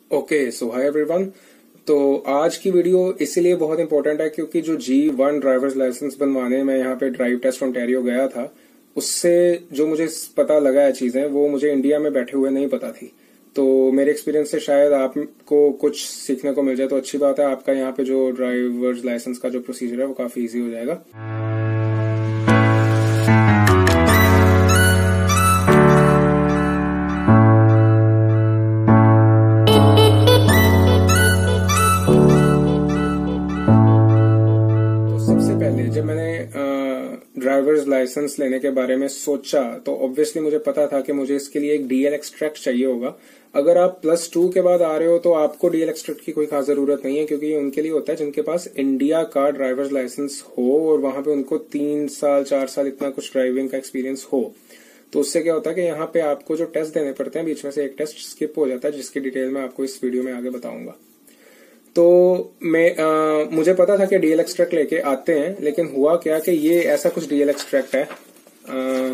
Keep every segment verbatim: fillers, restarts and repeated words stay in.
Okay so hi everyone. तो आज की वीडियो इसीलिए बहुत इंपॉर्टेंट है क्योंकि जो जी वन ड्राइवर्स लाइसेंस बनवाने में यहाँ पे ड्राइव टेस्ट ओंटारियो गया था, उससे जो मुझे पता लगा है चीजें, वो मुझे इंडिया में बैठे हुए नहीं पता थी। तो मेरे एक्सपीरियंस से शायद आपको कुछ सीखने को मिल जाए, तो अच्छी बात है। आपका यहाँ पे जो ड्राइवर्स लाइसेंस का जो प्रोसीजर है वो काफी ईजी हो जाएगा। जब मैंने ड्राइवर्स लाइसेंस लेने के बारे में सोचा तो ऑब्वियसली मुझे पता था कि मुझे इसके लिए एक डीएल एक्सट्रैक्ट चाहिए होगा। अगर आप प्लस टू के बाद आ रहे हो तो आपको डीएल एक्सट्रैक्ट की कोई खास जरूरत नहीं है, क्योंकि ये उनके लिए होता है जिनके पास इंडिया का ड्राइवर्स लाइसेंस हो और वहां पे उनको तीन साल चार साल इतना कुछ ड्राइविंग का एक्सपीरियंस हो। तो उससे क्या होता है कि यहाँ पे आपको जो टेस्ट देने पड़ते हैं, बीच में से एक टेस्ट स्किप हो जाता है, जिसकी डिटेल मैं आपको इस वीडियो में आगे बताऊंगा। तो मैं आ, मुझे पता था कि डीएल एक्सट्रैक्ट लेके आते हैं, लेकिन हुआ क्या कि ये ऐसा कुछ डीएल एक्सट्रैक्ट है आ,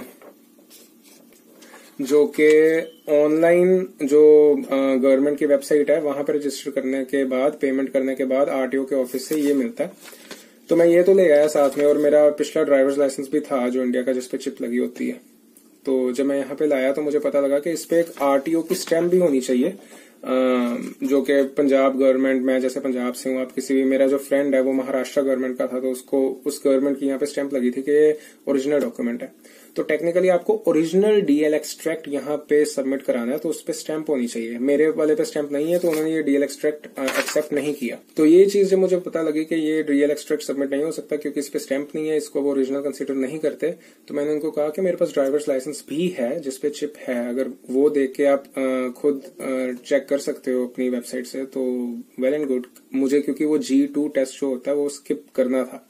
जो कि ऑनलाइन जो गवर्नमेंट की वेबसाइट है वहां पर रजिस्टर करने के बाद, पेमेंट करने के बाद आरटीओ के ऑफिस से ये मिलता है। तो मैं ये तो ले आया साथ में, और मेरा पिछला ड्राइवर्स लाइसेंस भी था जो इंडिया का, जिसपे चिप लगी होती है। तो जब मैं यहाँ पे लाया तो मुझे पता लगा कि इस पे एक आरटीओ की स्टैम्प भी होनी चाहिए, जो कि पंजाब गवर्नमेंट, मैं जैसे पंजाब से हूँ, आप किसी भी, मेरा जो फ्रेंड है वो महाराष्ट्र गवर्नमेंट का था, तो उसको उस गवर्नमेंट की यहाँ पे स्टैंप लगी थी कि ये ओरिजिनल डॉक्यूमेंट है। तो टेक्निकली आपको ओरिजिनल डीएल एक्सट्रैक्ट यहाँ पे सबमिट कराना है, तो उस पे स्टैंप होनी चाहिए। मेरे वाले पे स्टैंप नहीं है, तो उन्होंने ये डीएल एक्सट्रैक्ट एक्सेप्ट नहीं किया। तो ये चीज जब मुझे पता लगी कि ये डीएल एक्सट्रैक्ट सबमिट नहीं हो सकता क्योंकि इस पे स्टैंप नहीं है, इसको वो ओरिजिनल कंसिडर नहीं करते, तो मैंने उनको कहा कि मेरे पास ड्राइवर्स लाइसेंस भी है जिसपे चिप है, अगर वो देख के आप खुद चेक कर सकते हो अपनी वेबसाइट से तो वेल एंड गुड। मुझे क्योंकि वो जी टू टेस्ट जो होता है वो स्किप करना था,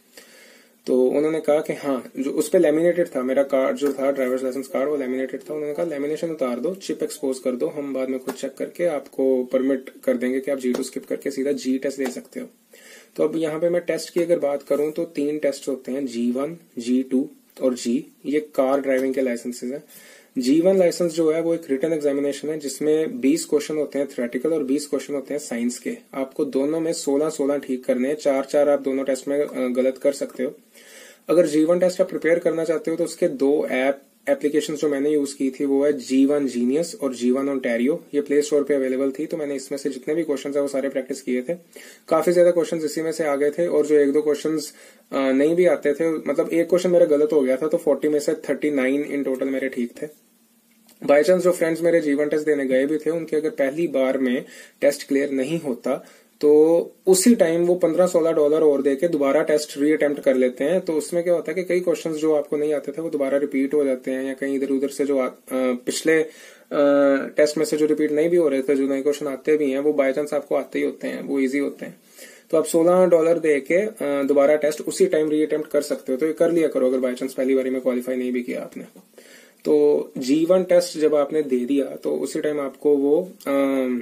तो उन्होंने कहा कि हाँ, जो उस पे लेमिनेटेड था मेरा कार्ड जो था, ड्राइवर्स लाइसेंस कार्ड, वो लेमिनेटेड था। उन्होंने कहा लेमिनेशन उतार दो, चिप एक्सपोज कर दो, हम बाद में खुद चेक करके आपको परमिट कर देंगे कि आप जी टू स्किप करके सीधा जी टेस्ट दे सकते हो। तो अब यहाँ पे मैं टेस्ट की अगर बात करूं तो तीन टेस्ट होते हैं, जी वन, जी टू और जी। ये कार ड्राइविंग के लाइसेंसेज है। जी वन लाइसेंस जो है वो एक रिटन एग्जामिनेशन है जिसमें बीस क्वेश्चन होते हैं थ्योरेटिकल और बीस क्वेश्चन होते हैं साइंस के। आपको दोनों में सोलह सोलह ठीक करने हैं, चार चार आप दोनों टेस्ट में गलत कर सकते हो। अगर जी वन टेस्ट आप प्रिपेयर करना चाहते हो तो उसके दो ऐप एप्लीकेशन जो मैंने यूज की थी वो है जी वन जीनियस और जी वन ओंटारियो। ये प्ले स्टोर पे अवेलेबल थी, तो मैंने इसमें से जितने भी क्वेश्चंस है वो सारे प्रैक्टिस किए थे। काफी ज्यादा क्वेश्चंस इसी में से आ गए थे, और जो एक दो क्वेश्चंस नहीं भी आते थे, मतलब एक क्वेश्चन मेरा गलत हो गया था, तो चालीस में से उनतालीस इन टोटल मेरे ठीक थे। बाय चांस जो फ्रेंड्स मेरे जी वन टेस्ट देने गए भी थे, उनके अगर पहली बार में टेस्ट क्लियर नहीं होता तो उसी टाइम वो पंद्रह सोलह डॉलर और देके दोबारा टेस्ट री अटेम्प्ट कर लेते हैं। तो उसमें क्या होता है कि कई क्वेश्चंस जो आपको नहीं आते थे वो दोबारा रिपीट हो जाते हैं, या कहीं इधर उधर से जो आ, पिछले आ, टेस्ट में से जो रिपीट नहीं भी हो रहे थे, जो नए क्वेश्चन आते भी हैं, वो बाय चांस आपको आते ही होते हैं, वो इजी होते हैं। तो आप सोलह डॉलर दे के दोबारा टेस्ट उसी टाइम री अटेम्प्ट कर सकते हो। तो ये कर लिया करो अगर बाय चांस पहली बारी में क्वालिफाई नहीं भी किया आपने। तो जी वन टेस्ट जब आपने दे दिया तो उसी टाइम आपको वो आ,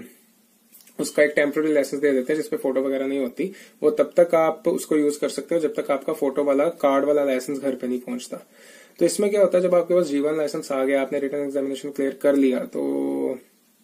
उसका एक टेम्पररी लाइसेंस दे देते हैं जिसपे फोटो वगैरह नहीं होती। वो तब तक आप उसको यूज कर सकते हो जब तक आपका फोटो वाला कार्ड वाला लाइसेंस घर पे नहीं पहुंचता। तो इसमें क्या होता है, जब आपके पास जी वन लाइसेंस आ गया, आपने रिटन एग्जामिनेशन क्लियर कर लिया, तो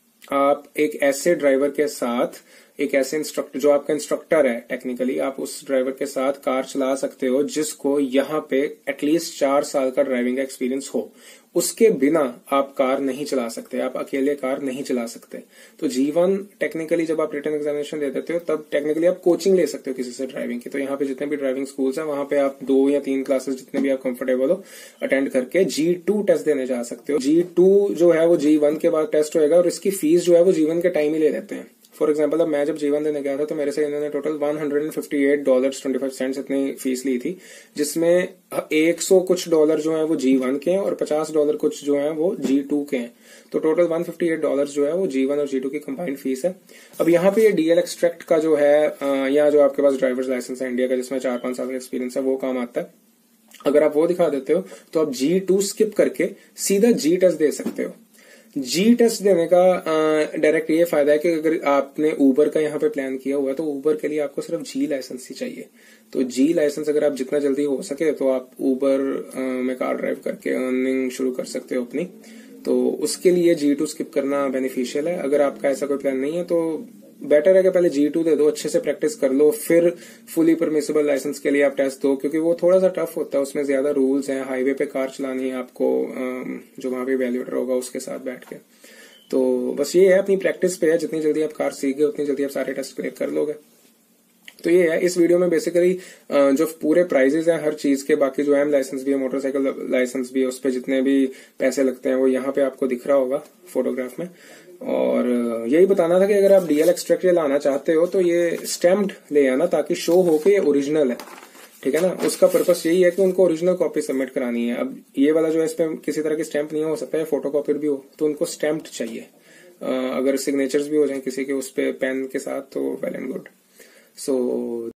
आप एक ऐसे ड्राइवर के साथ, एक ऐसे इंस्ट्रक्टर जो आपका इंस्ट्रक्टर है, टेक्निकली आप उस ड्राइवर के साथ कार चला सकते हो जिसको यहाँ पे एटलीस्ट चार साल का ड्राइविंग का एक्सपीरियंस हो। उसके बिना आप कार नहीं चला सकते, आप अकेले कार नहीं चला सकते। तो जी वन टेक्निकली जब आप रिटन एग्जामिनेशन दे देते हो तब टेक्निकली आप कोचिंग ले सकते हो किसी से ड्राइविंग की। तो यहाँ पे जितने भी ड्राइविंग स्कूल्स हैं वहां पे आप दो या तीन क्लासेस जितने भी आप कंफर्टेबल हो अटेंड करके जी टू टेस्ट देने जा सकते हो। जी टू जो है वो जी वन के बाद टेस्ट होएगा, और इसकी फीस जो है वो जी वन के टाइम ही ले लेते हैं। फॉर एग्जाम्पल, अब मैं जब जीवन देने गया था तो मेरे से इन्होंने total one hundred fifty eight dollar twenty five cents इतनी फीस ली थी, जिसमें एक सौ कुछ डॉलर जो है वो जी वन के हैं और पचास डॉलर कुछ जो है वो जी टू के हैं। तो total one fifty eight dollar जो है वो जी वन और जी टू की कंबाइंड फीस है। अब यहाँ पे ये डीएल एक्सट्रैक्ट का जो है, यहाँ जो आपके पास ड्राइवर्स लाइसेंस है इंडिया का जिसमें चार पांच साल का एक्सपीरियंस है, वो काम आता है। अगर आप वो दिखा देते हो तो आप जी टू स्किप करके सीधा जी टेस्ट दे सकते हो। जी टेस्ट देने का डायरेक्ट ये फायदा है कि अगर आपने ऊबर का यहाँ पे प्लान किया हुआ है तो ऊबर के लिए आपको सिर्फ जी लाइसेंस ही चाहिए। तो जी लाइसेंस अगर आप जितना जल्दी हो सके तो आप ऊबर में कार ड्राइव करके अर्निंग शुरू कर सकते हो अपनी। तो उसके लिए जी टू स्किप करना बेनिफिशियल है। अगर आपका ऐसा कोई प्लान नहीं है तो बेटर है कि पहले जी टू दे दो, अच्छे से प्रैक्टिस कर लो, फिर फुली परमिसिबल लाइसेंस के लिए आप टेस्ट दो, क्योंकि वो थोड़ा सा टफ होता है, उसमें ज्यादा रूल्स हैं, हाईवे पे कार चलानी है आपको, जो वहां पे वैल्यूएटर होगा उसके साथ बैठ के। तो बस ये है, अपनी प्रैक्टिस पे है, जितनी जल्दी आप कार सीख गए उतनी जल्दी आप सारे टेस्ट क्लियर कर लोगे। तो ये है, इस वीडियो में बेसिकली जो पूरे प्राइजेस हैं हर चीज के, बाकी जो एम लाइसेंस भी है, मोटरसाइकिल लाइसेंस भी है, उस पर जितने भी पैसे लगते हैं वो यहाँ पे आपको दिख रहा होगा फोटोग्राफ में। और यही बताना था कि अगर आप डीएल एक्सट्रैक्टर लाना चाहते हो तो ये स्टैम्प्ड ले आना, ताकि शो हो कि ये ओरिजिनल है, ठीक है ना। उसका पर्पस यही है कि उनको ओरिजिनल कॉपी सबमिट करानी है। अब ये वाला जो है, इस पे किसी तरह की स्टैंप नहीं हो सकता है, फोटो कॉपी भी हो, तो उनको स्टैम्प्ड चाहिए। अगर सिग्नेचर्स भी हो जाए किसी के उस पे पेन के साथ तो वेल एंड गुड। सो